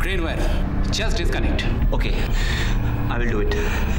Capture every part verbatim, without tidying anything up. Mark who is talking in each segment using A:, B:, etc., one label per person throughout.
A: brain wire. Just disconnect.
B: Okay, I will do it.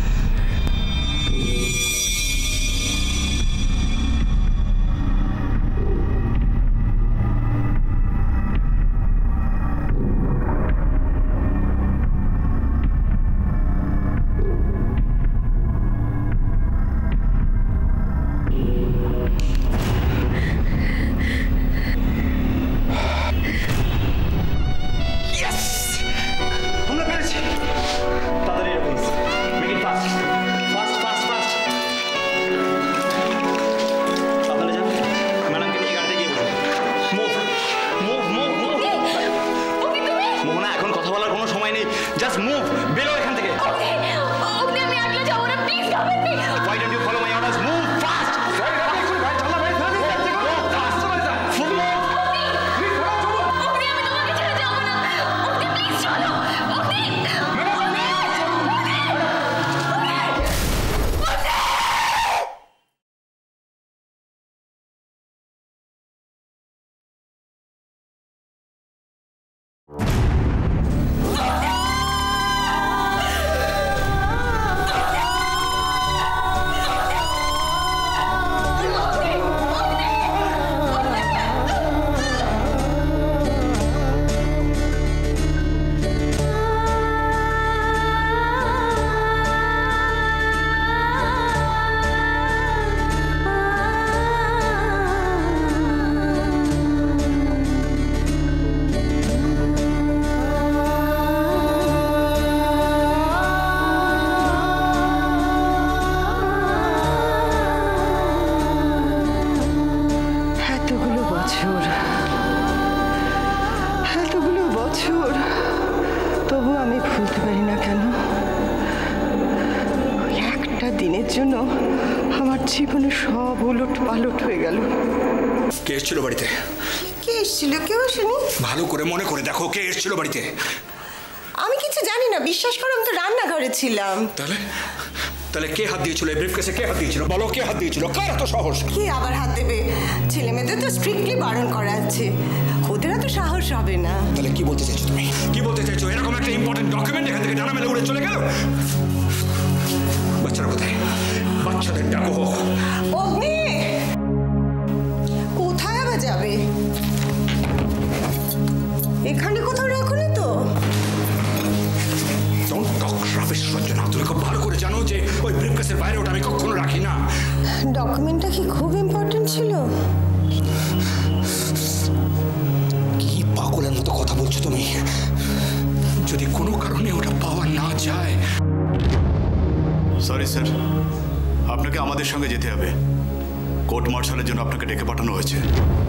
C: জীবনে সব উলট পালট হয়ে গেল।
D: কে এসেছিল বাড়িতে?
C: কে এসেছিল? কেউ আসেনি।
D: ভালো করে মনে করে দেখো কে এসেছিল বাড়িতে।
C: আমি কিছু জানি না, বিশ্বাস করো, আমি তো রান্নাঘরে ছিলাম।
D: তাহলে তাহলে কে হাত দিয়েছিল? এই ব্রিফকেসে কে হাত দিয়েছিল? বলো কে হাত দিয়েছিল? কার এত সাহস?
C: কে আবার হাত দেবে? ছেলে মেয়েদের তো স্ট্রিক্টলি বারণ করা আছে, ওদের তো সাহস হবে না।
D: তাহলে কি বলতে চাইছো তুমি? কি বলতে চাইছো? এরকম একটা ইম্পর্টেন্ট ডকুমেন্ট এখান থেকে ডানা মেলে উড়ে চলে গেল। বাচ্চারা কোথায়? বাচ্চাদের ডাকো।
C: অগ্নি কোথায় আবার যাবে? এখানে কোথাও রাখুনি তো।
D: সঞ্জনা, তুমি খুব ভালো করে জানো যে ওই ব্রিফকেসের বাইরে ওটা আমি কখনো রাখি না।
C: ডকুমেন্টটা কি খুব ইম্পর্টেন্ট ছিল?
D: কি পাগলের মতো কথা বলছো তুমি? যদি কোনো কারণে ওটা পাওয়া না যায়।
E: সরি স্যার, আপনাকে আমাদের সঙ্গে যেতে হবে। কোর্ট মার্শালের জন্য আপনাকে ডেকে পাঠানো হয়েছে।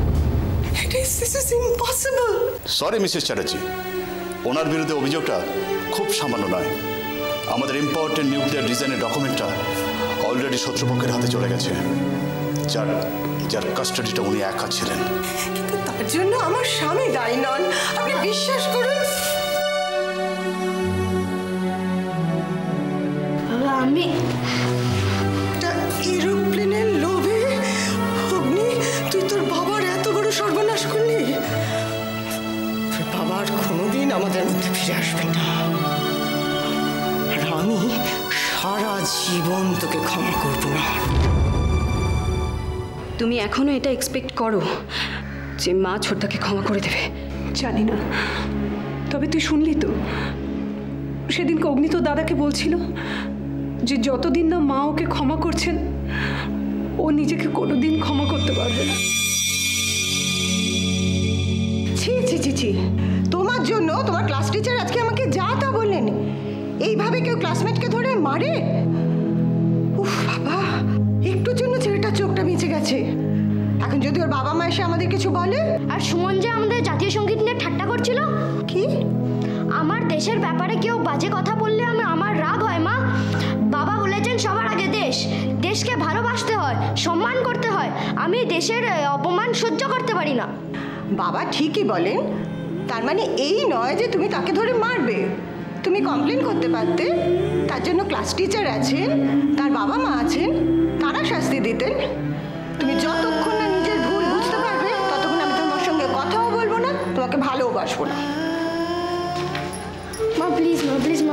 E: সরি মিসেস চ্যাটার্জি, ওনার বিরুদ্ধে অভিযোগটা খুব সামান্য নয়। আমাদের ইম্পর্টেন্ট নিউক্লিয়ার ডিজাইনের ডকুমেন্টটা অলরেডি শত্রুপক্ষের হাতে চলে গেছে, যার যার কাস্টাডিটা উনি একা ছিলেন।
C: কিন্তু তার জন্য আমার স্বামী দায়ী নন, আপনি বিশ্বাস করুন।
F: আমি
C: এরোপ্লেনের লোভে অগ্নি তুই তোর বাবার এত বড় সর্বনাশ করলি। বাবার কোনোদিন আমাদের মধ্যে ফিরে আসবে না। আমি সারা জীবন তোকে ক্ষমা করব না।
F: তুমি এখনো এটা এক্সপেক্ট করো যে মা ছোটদাকে ক্ষমা করে দেবে?
G: জানি না, তবে তুই শুনলি তো সেদিনকে অগ্নি তো দাদাকে বলছিল যে যতদিন না মা ওকে ক্ষমা করছেন ও নিজেকে কোনোদিন ক্ষমা করতে পারবে না।
C: ছি ছি ছি ছি, তোমার জন্য তোমার ক্লাস টিচার আজকে আমাকে যা তা বললেন। এইভাবে কেউ ক্লাসমেটকে ধরে মারে? উফ বাবা, একটুর জন্য ছেলেটার চোখটা বেঁচে গেছে। এখন যদি ওর বাবা মা এসে আমাদের কিছু বলে।
H: আর সুমন যে আমাদের জাতীয় সঙ্গীত নিয়ে ঠাট্টা করছিল।
C: কি?
H: আমার দেশের ব্যাপারে কেউ বাজে কথা বললে আমি আমার রাগ হয় মা। বাবা বলেছেন সবার আগে দেশ, দেশকে ভালোবাসতে হয়, সম্মান করতে হয়। আমি দেশের অপমান সহ্য করতে পারি না।
C: বাবা ঠিকই বলেন, তার মানে এই নয় যে তুমি তাকে ধরে মারবে। তুমি কমপ্লেন করতে পারতে, তার জন্য ক্লাস টিচার আছেন, তার বাবা মা আছেন, তারা শাস্তি দিতেন। তুমি যতক্ষণ না নিজের ভুল বুঝতে পারবে ততক্ষণ আমি তোমার সঙ্গে কথাও বলবো না, তোমাকে ভালোবাসবো না।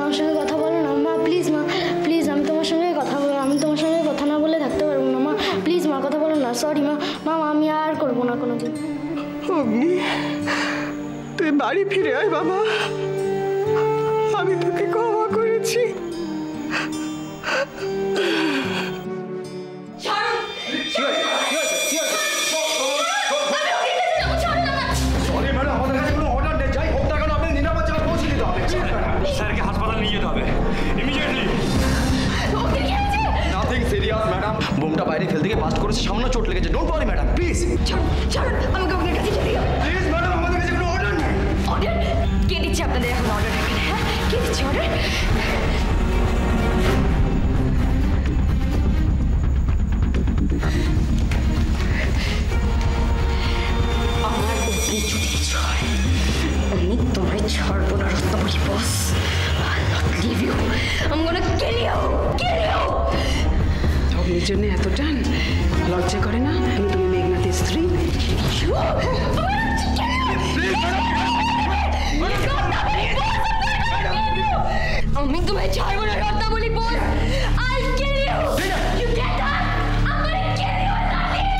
H: আমার সঙ্গে কথা বলো না মা, প্লিজ মা, প্লিজ আমি তোমার সঙ্গে কথা বলো, আমি তোমার সঙ্গে কথা না বলে থাকতে পারবো না মা, প্লিজ মা কথা বলো না, সরি মা, মা আমি আর করবো না কোনোদিন।
C: অগ্নি, তুই বাড়ি ফিরে আয় বাবা, আমি তোকে ক্ষমা করেছি।
B: স্যারকে হাসপাতাল নিয়ে যেতে হবে ইমিডিয়েটলি। নাথিং সিরিয়াস ম্যাডাম, বোমটা বাইরে ফেলতে গিয়ে বাস্ট করেছে, সামনে চোট লেগেছে। Don't worry madam, please.
F: ছাড়ুন ছাড়ুন, আমাকে আপনার কাছে যেতে হবে।
B: প্লিজ ম্যাডাম, আমাদের কাছে কোনো অর্ডার নেই।
F: অর্ডার কে দিচ্ছে আপনাদের এখন অর্ডার? এখানে হ্যাঁ কে দিচ্ছে অর্ডার? আমার অগ্নি যদি কিছু হয় আমি তোমায় ছাড়বো না Ratnabali boss. I'll not leave you. I'm gonna kill you. Kill you.
G: অগ্নির জন্য এত টান, লজ্জা করে না? আমি তুমি মেঘনাথের স্ত্রী।
F: আমি তোমায় ছাড়বো না Ratnabali boss. I'll kill you. You get that? I'm gonna kill you. I'll not leave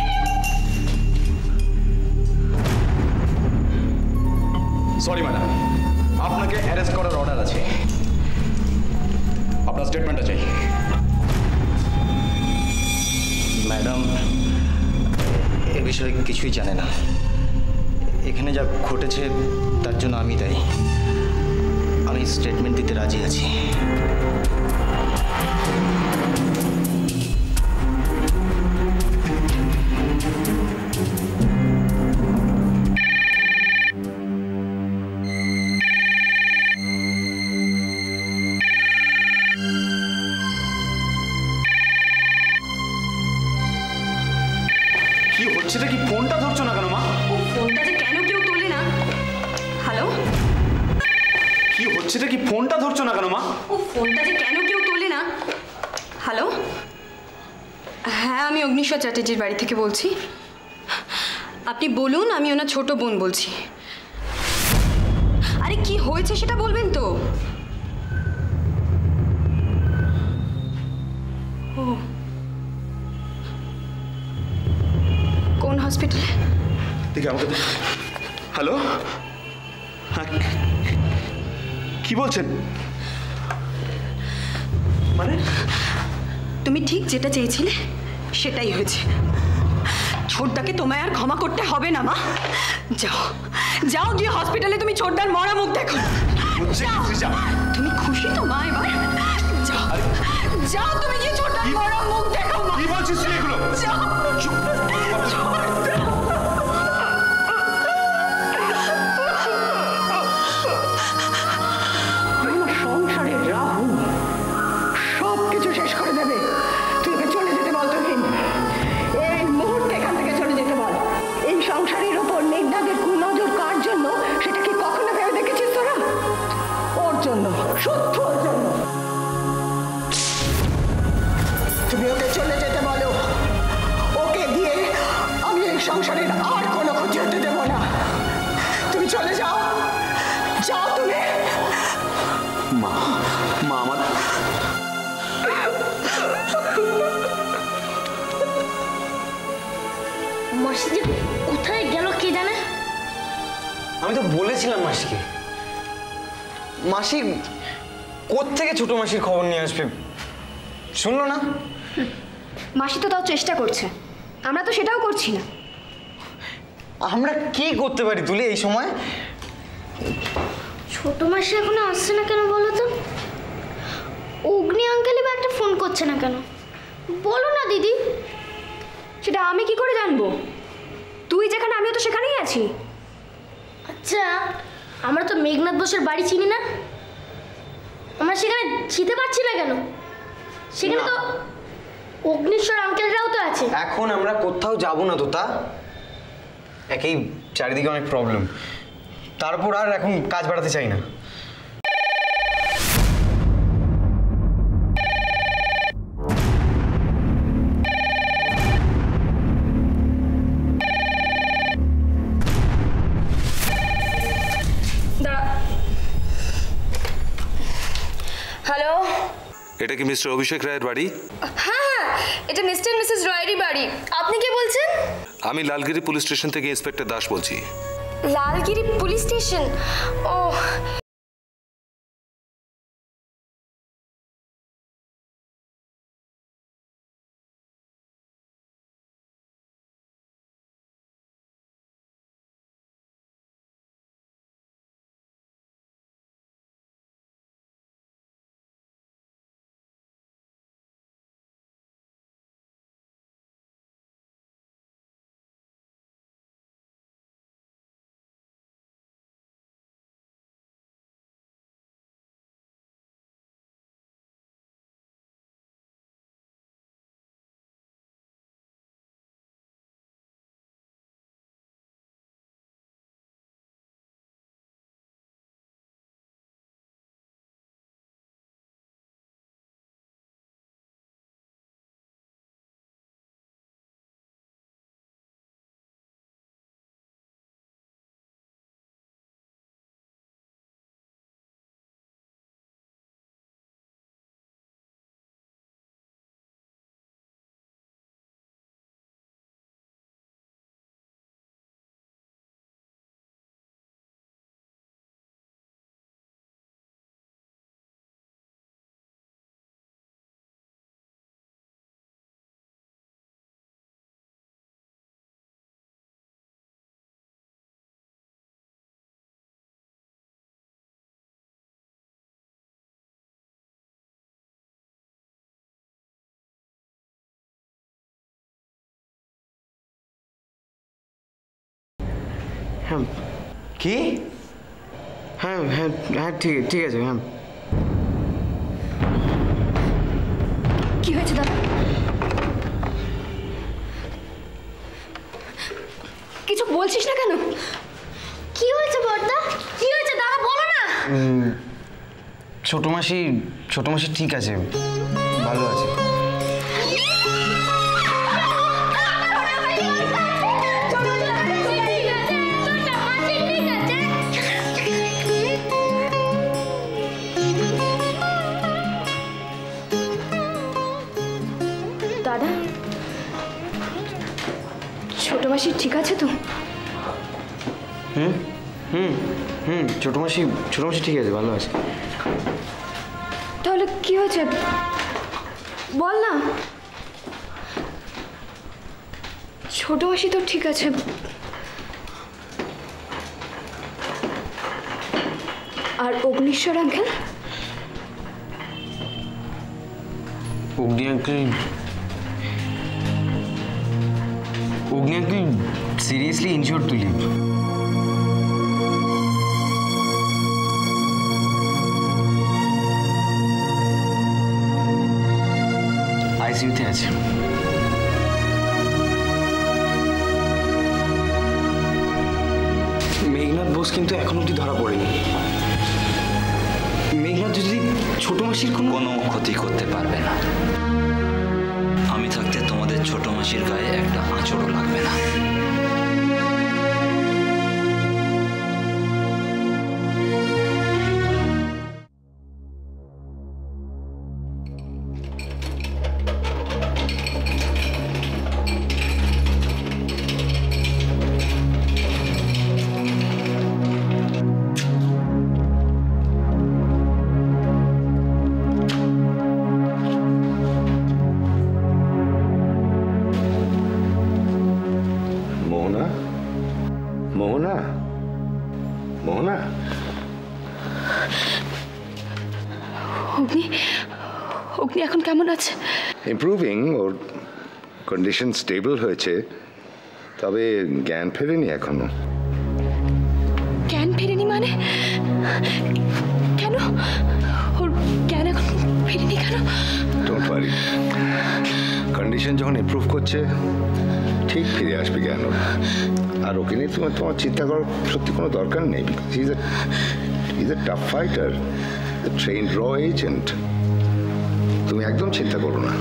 F: you.
B: Sorry madam, আপনাকে অ্যারেস্ট করার অর্ডার আছে। আপনার স্টেটমেন্টটা চাই।
I: ম্যাডাম এ বিষয়ে কিছুই জানে না। এখানে যা ঘটেছে তার জন্য আমি দায়ী। আমি স্টেটমেন্ট দিতে রাজি আছি।
B: সেটা কি ফোনটা ধরছো না কেন মা?
F: ও ফোনটা যে কেন কেউ তোলে না? হ্যালো,
B: কি হচ্ছে কি ফোনটা ধরছো না কেন মা?
F: ও ফোনটা যে কেন কেউ তোলে না? হ্যালো, হ্যাঁ আমি অগ্নিশ্বর চ্যাটার্জির বাড়ি থেকে বলছি। আপনি বলুন, আমি ওনার ছোট বোন বলছি। আরে কি হয়েছে সেটা বলবেন তো? ও কোন হসপিটালে?
B: দেখি আমাকে। হ্যালো, হ্যাঁ কি বলছেন? মানে
F: তুমি ঠিক যেটা চেয়েছিলে সেটাই হয়েছে। ছোটদাকে তোমায় আর ক্ষমা করতে হবে না মা। যাও যাও গিয়ে হসপিটালে তুমি ছোটদার মরা মুখ দেখো। তুমি খুশি তো মা এবার? যাও যাও তুমি গিয়ে ছোটদার মরা মুখ দেখো মা।
B: কি বলছিস এগুলো?
F: যাও।
C: সংসারের রাহু সব কিছু শেষ করে দেবে। তুই এবার চলে যেতে বল। তুহিন এই মুহূর্তে এখান থেকে চলে যেতে বল। এই সংসারের উপর মেঘনাদের কুনজর কার জন্য সেটা কি কখনো ভেবে দেখেছিস তোরা? ওর জন্য, শুদ্ধ ওর জন্য। তুমি ওকে চলে যেতে বলো। ওকে দিয়ে আমি এই সংসারের আর কোনো ক্ষতি হতে দেবো না। তুমি চলে যাও, যাও তুমি।
B: মা, মা আমার
H: মাসি যে কোথায় গেল কে জানে?
I: আমি তো বলেছিলাম মাসিকে। মাসি কোত্থেকে ছোট মাসির খবর নিয়ে আসবে? শুনলো না?
H: মাসি তো তাও চেষ্টা করছে, আমরা তো সেটাও করছি না।
I: আমরা কি করতে পারি তুলে এই সময়?
H: ছোট মাসি এখনো আসছে না কেন বলো তো? অগ্নি আঙ্কেলই বা একটা ফোন করছে না কেন বলো না দিদি।
F: সেটা আমি কি করে জানবো? তুই যেখানে আমিও তো সেখানেই আছি।
H: আচ্ছা আমরা তো মেঘনাথ বসের বাড়ি চিনি না, আমরা সেখানে যেতে পারছি না কেন? সেখানে তো অগ্নিশ্বর আঙ্কেলরাও তো আছে।
I: এখন আমরা কোথাও যাব না তো, তা একই চারিদিকে অনেক প্রবলেম, তারপর আর এখন কাজ বাড়াতে চাই না।
J: এটা কি মিস্টার অভিষেক রায়ের বাড়ি?
K: হ্যাঁ হ্যাঁ, এটা মিস্টার মিসেস রয়েরই বাড়ি। আপনি কে বলছেন?
J: আমি লালগিরি পুলিশ স্টেশন থেকে ইন্সপেক্টর দাস বলছি।
K: Lalgiri police station? ও
L: হ্যাঁ কি? হ্যাঁ হ্যাঁ হ্যাঁ ঠিক ঠিক আছে। হ্যাঁ
H: কি হয়েছে দাদা? কিছু বলছিস না কেন? কি হয়েছে বড়দা? কি হয়েছে দাদা বলো না।
L: ছোট মাসি ছোট মাসি ঠিক আছে, ভালো আছে।
H: দাদা ছোট মাসি ঠিক আছে তো?
L: হুম হুম হুম ছোট মাসি ছোট মাসি ঠিক আছে, ভালো আছে।
H: তাহলে কি হয়েছে বল না। ছোট মাসি তো ঠিক আছে, আর Agnishwar uncle?
L: Agni uncle Agni uncle seriously injured Tuli. আইসিইউতে আছে। মেঘনাথ বোস কিন্তু এখন অব্দি ধরা পড়েনি। মেঘনাথ যদি ছোট মাসির কোনো
M: কোনো ক্ষতি করতে পারবে না। আমি থাকতে তোমাদের ছোট মাসির গায়ে একটা আঁচড়ও লাগবে না।
N: মোহনা মোহনা
H: অগ্নি অগ্নি এখন কেমন আছে?
N: ইমপ্রুভিং, ওর কন্ডিশন স্টেবল হয়েছে, তবে জ্ঞান ফেরেনি এখনো।
H: জ্ঞান ফেরেনি মানে? কেন ওর জ্ঞান এখন ফেরেনি কেন?
N: ডোন্ট ওয়ারি, কন্ডিশন যখন ইমপ্রুভ করছে ঠিক ফিরে আসবে জ্ঞান। আর ওকে নিয়ে তোমার তোমার চিন্তা করার সত্যি কোনো দরকার নেই। Is a is a tough fighter, train র এজেন্ট। তুমি একদম চিন্তা করো না।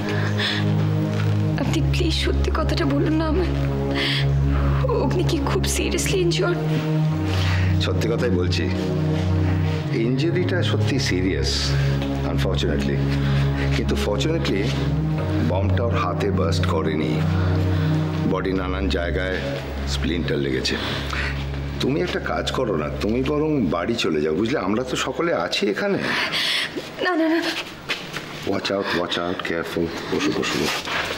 H: আপনি প্লিজ সত্যি কথাটা বলুন না আমার। অগ্নি কি খুব সিরিয়াসলি ইনজিওর্ড?
N: সত্যি কথাই বলছি, ইনজুরিটা সত্যি সিরিয়াস। আনফর্চুনেটলি। কিন্তু ফর্চুনেটলি বমটা ওর হাতে বার্স্ট করেনি, বডি নানান জায়গায় স্প্লিন্টার লেগেছে। তুমি একটা কাজ করো না, তুমি বরং বাড়ি চলে যাও, বুঝলে? আমরা তো সকলে আছি এখানে।
F: না না না,
N: watch out, watch out, careful. বসো বসো বসো।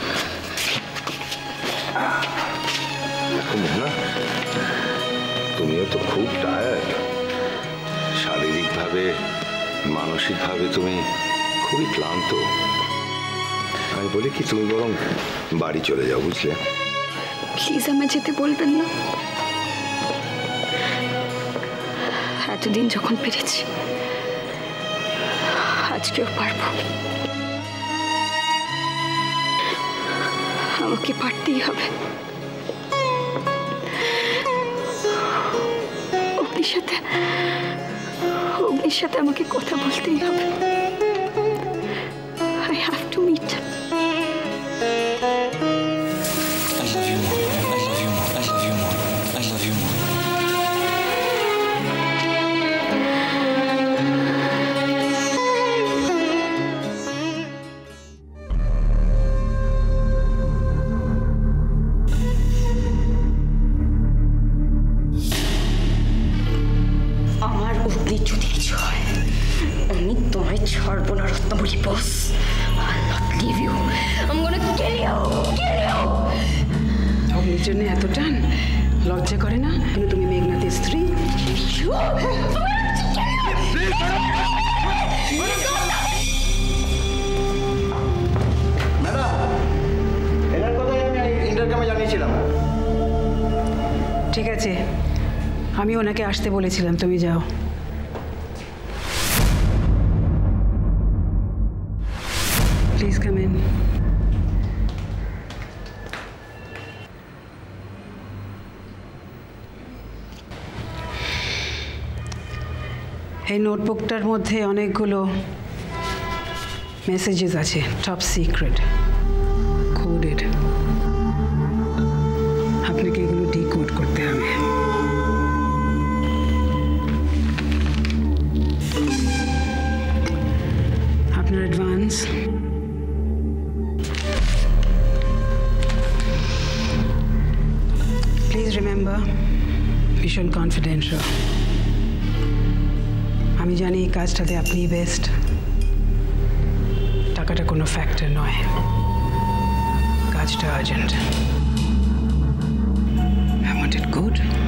N: এখন না, তুমিও তো খুব টায়ার্ড, শারীরিকভাবে মানসিকভাবে তুমি খুবই ক্লান্ত। আমি বলি কি, তুমি বরং বাড়ি চলে যাও, বুঝলে?
F: প্লিজ আমায় যেতে বলবেন না। এতদিন যখন পেরেছি, আজকেও পারবো। আমাকে পারতেই হবে। অগ্নির সাথে অগ্নির সাথে আমাকে কথা বলতেই হবে। I have to meet him.
M: I love you more. I love you more. I love you more. I love you more.
F: আমার অগ্নি যদি কিছু হয়, আমি তোমায় ছাড়বো না রত্নাবলী বস। I'll not leave you. I'm gonna kill you. Kill you.
G: অগ্নির জন্য এত টান, লজ্জা করে না? কিন্তু তুমি মেঘনাথের স্ত্রী।
B: ম্যাডাম, এনার কথাই আমি ইন্টারকামে জানিয়েছিলাম।
G: ঠিক আছে, আমি ওনাকে আসতে বলেছিলাম, তুমি যাও। Please come in. এই নোটবুকটার মধ্যে অনেকগুলো মেসেজেস আছে, টপ সিক্রেট, কোডেড। আপনাকে এগুলো ডিকোড করতে হবে। আপনার অ্যাডভান্স, প্লিজ রিমেম্বার, ভীষণ কনফিডেন্সিয়াল। আমি জানি এই কাজটাতে আপনি বেস্ট। টাকাটা কোনো ফ্যাক্টর নয়, কাজটা urgent. I want it good.